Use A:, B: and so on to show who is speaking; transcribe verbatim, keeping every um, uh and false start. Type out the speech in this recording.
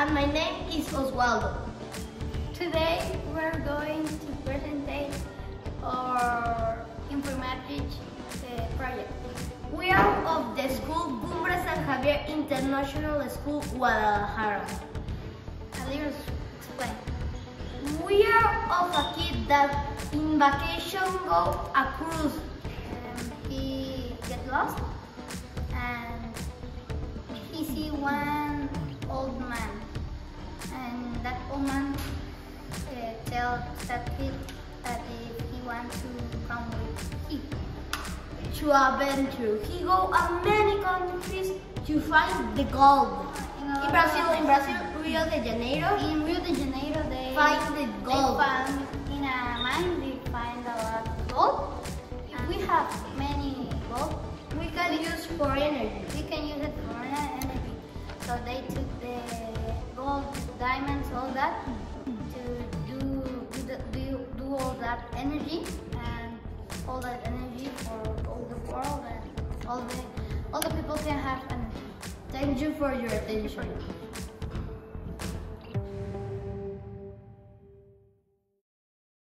A: and my name is Oswaldo.
B: Today we're going to present our INFOMATRIX uh, project.
A: We are of the school Cumbre San Javier International School, Guadalajara.
B: I'll explain.
A: We are of a kid that in vacation go a cruise.
B: Um, he get lost and he see one old man, and that old man uh, tell that kid that if he wants to come with him
A: To adventure, he go a many countries to find the gold. In Brazil, in Brazil, Rio de Janeiro.
B: In Rio de Janeiro, they
A: find the gold.
B: They found in a mine. They find a lot of gold. If we have many gold,
A: we can use for energy.
B: We can use it for energy. So they took the gold, diamonds, all that to do do, the, do, do all that energy and all that energy for all the world and all the all the people can have energy.
A: Thank you for your attention.